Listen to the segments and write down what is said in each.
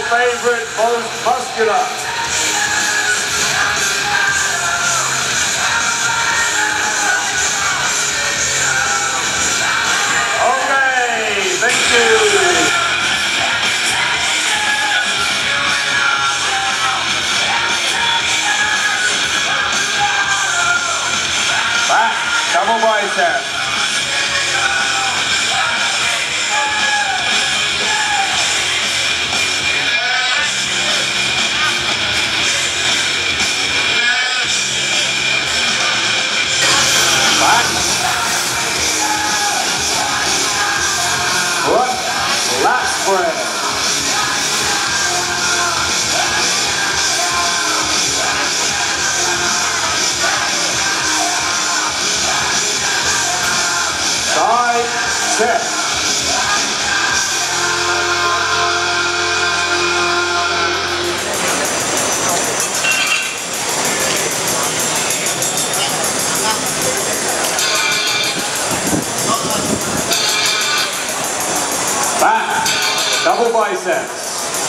favorite, most muscular? Okay, thank you. Back, double bicep. Back. Foot, lat spread. Side chest. Back, double biceps.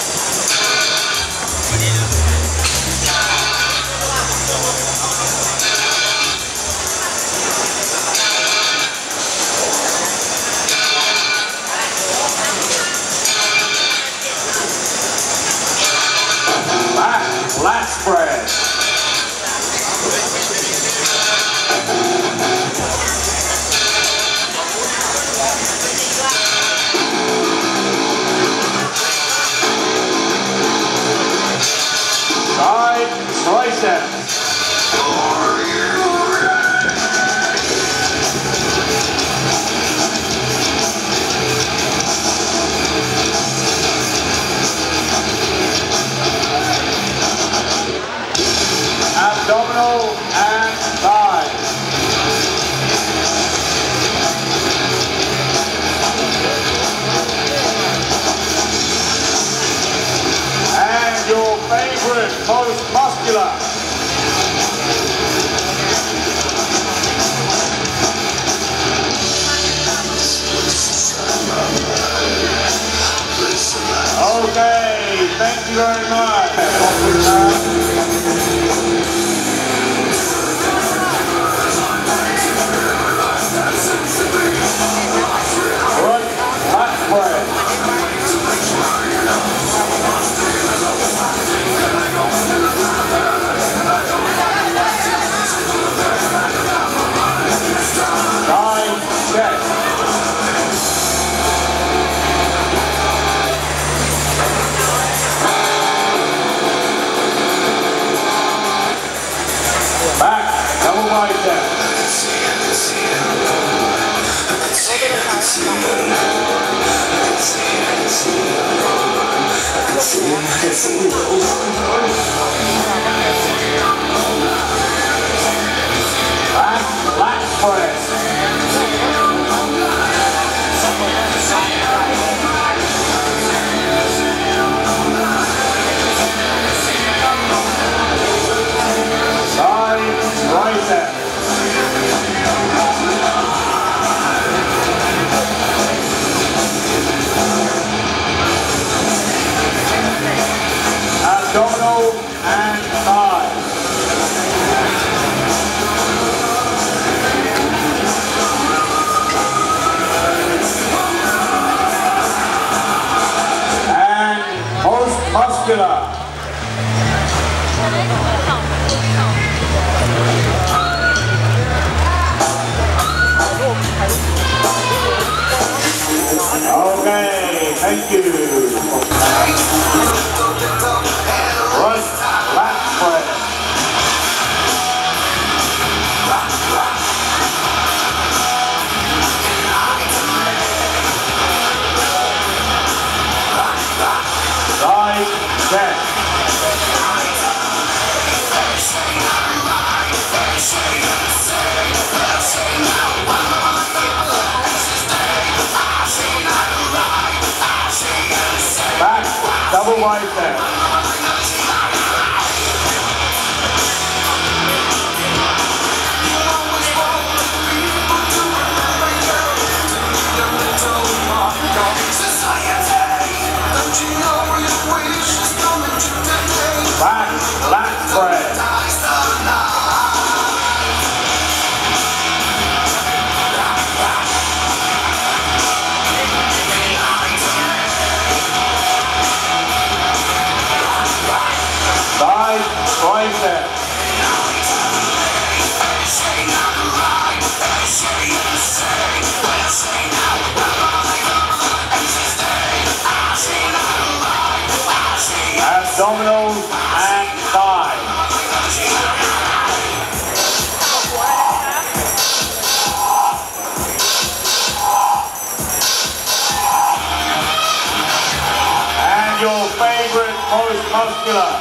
Back, lat spread. Side tricep. Abdominal and thighs. And your favorite, most muscular. Okay, thank you very much. Foot, lat spread. Side chest. Back, double bicep. Back, lat press. Side tricep. Abdominal and thighs. And most muscular. Okay, thank you. Front lat spread. Side chest. Back, double bicep. Society, don't you know you wish abdominals and thighs. And your favorite most muscular.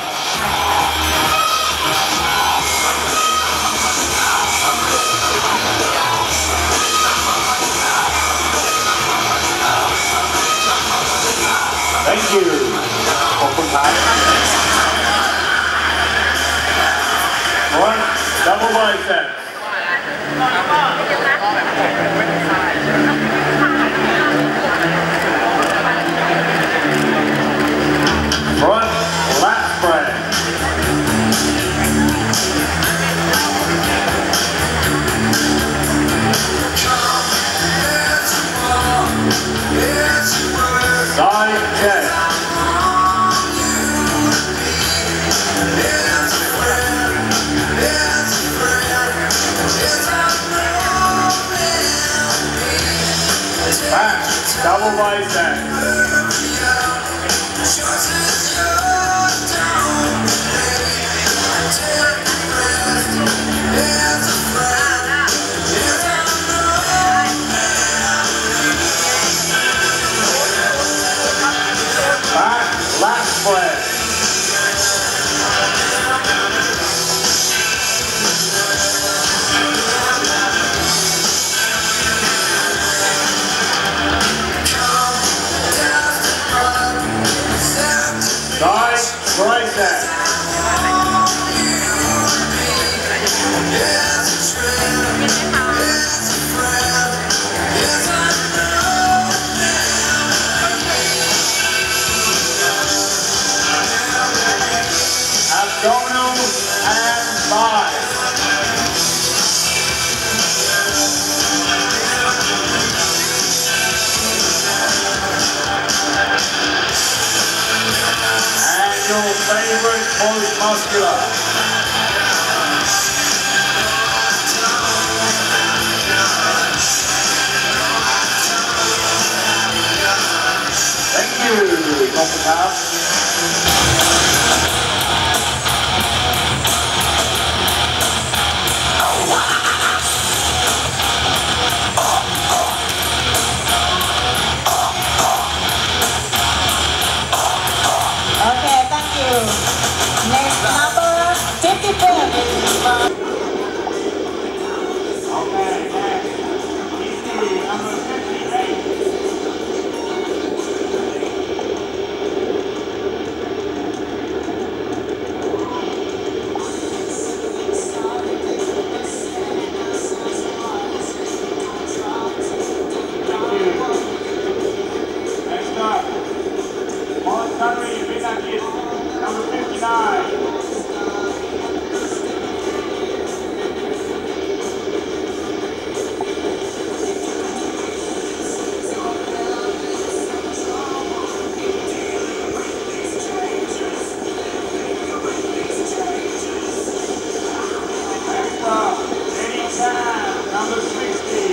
Thank you. One, double biceps. Front lat spread. Side chest. Back, double bicep. Back, lat spread. Side tricep. Abdominals and thighs. And your favorite most muscular. Thank you, Dr. Cow. Okay, thank you. Next number 54. Okay, next. Easy, number 58. Next up, Montgomery Vinakis, number 59. Next up, Eddie Tan, number 60.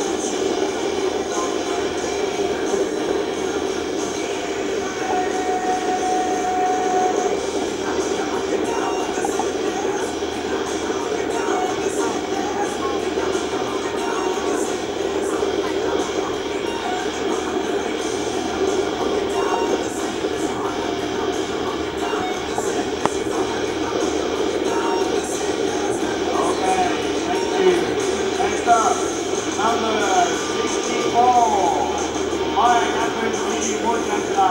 Next up, number 64, Mike Anthony Mojanta.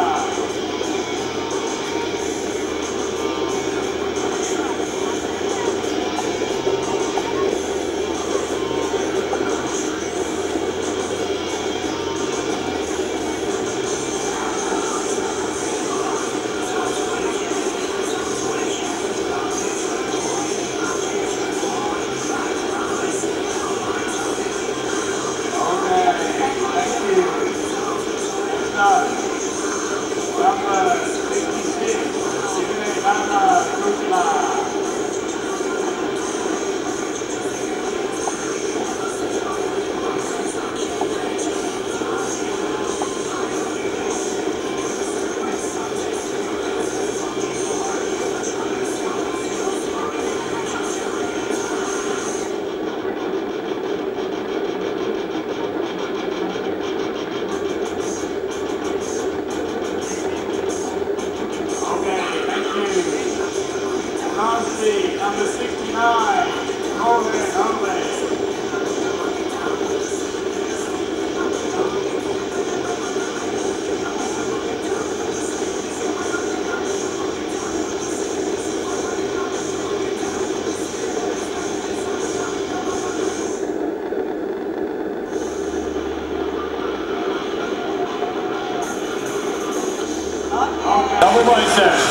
Double biceps.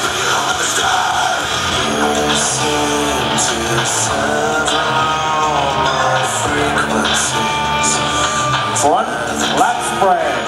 Front lat spread.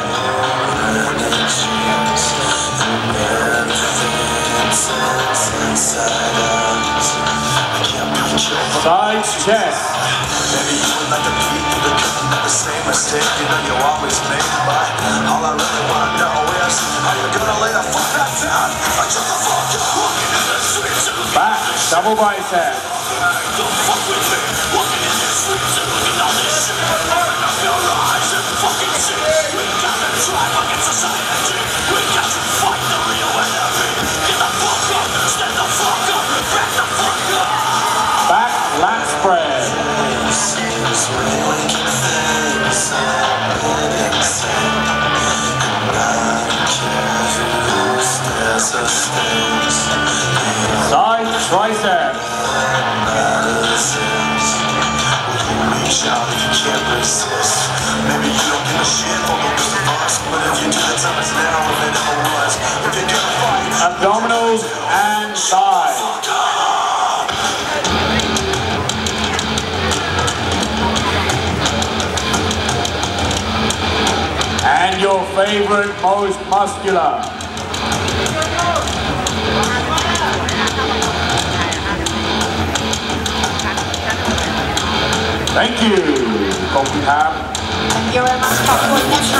Side chest. Maybe you would like to beat the same mistake you know you always make, but all I really wanna know is, are you gonna lay the fuck back down or just the fuck up walking in the streets? Back double bicep. Don't fuck with me, walking in the streets and looking at all this shit. Open up your eyes and fucking see. We gotta drive against society. We got to fight the real enemy. Get the fuck up, stand the fuck up, back the fuck up. Back lat spread. Side tricep. Reach out if you can't resist. Maybe you don't give a shit for the rest of us, but if you do, the time is now if it ever was. If you're gonna fight, Abdominals and thighs. And your favorite, most muscular. Thank you. Thank you very much ขอบคุณนะคะ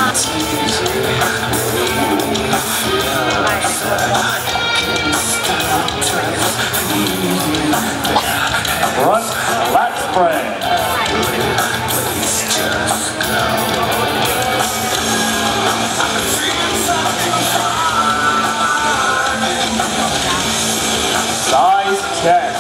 Front lat spread. Side chest.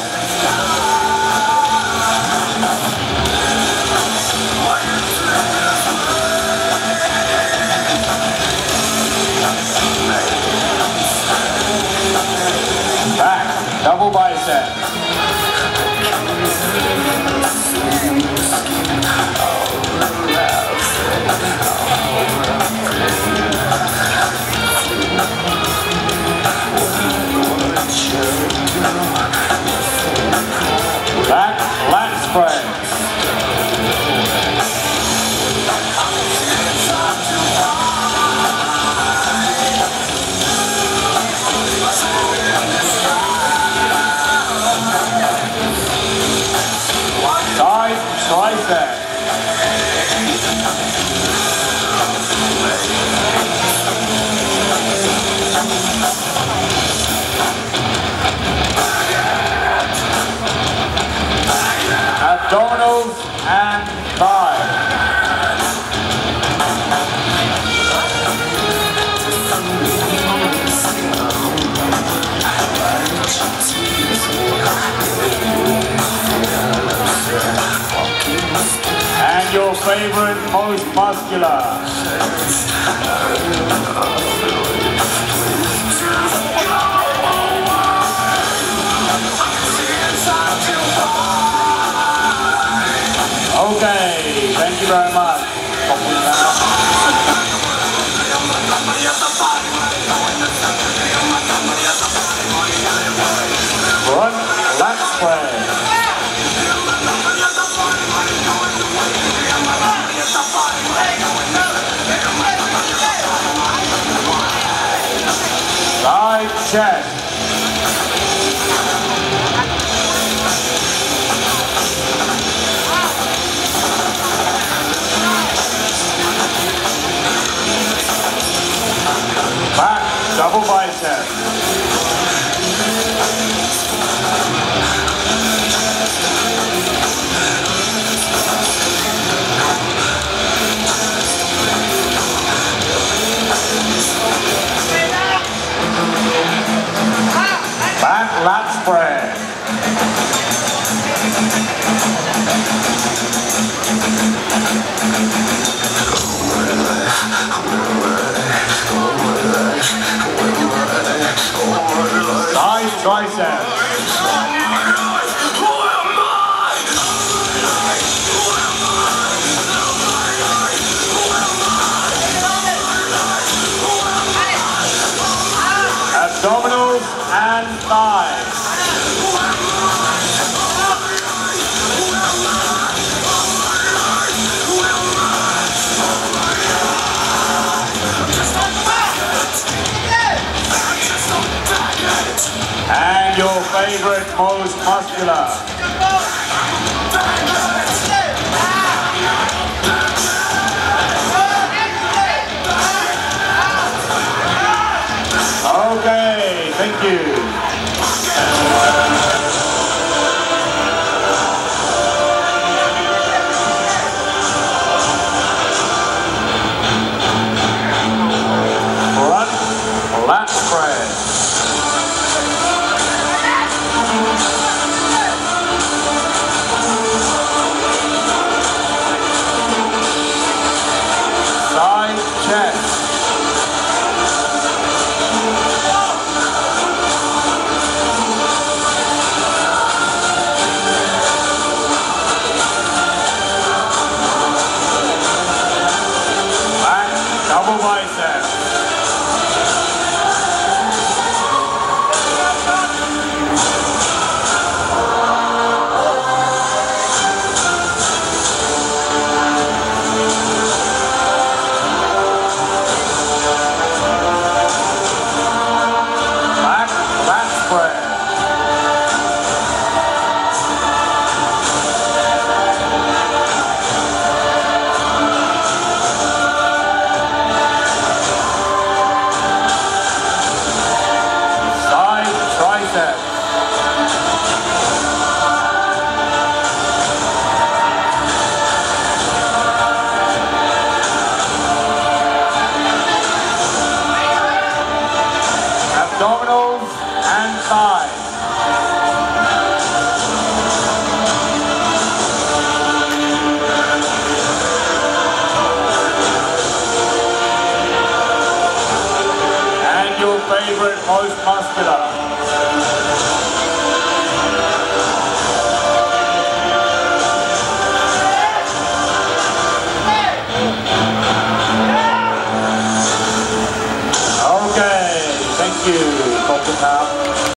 Back double bicep. Back lat spread. Side tricep. Abdominals and thighs. And your favorite, most muscular. Okay, thank you very much. Front lat spread. Side chest. Back double bicep. Back lat spread. Side tricep. Abdominals and thighs. And your favorite, most muscular. Okay, thank you. Front lat spread. Double bicep. Back lat spread. Abdominals and thighs. And your favorite, most muscular. Okay, thank you, Dr. Carl.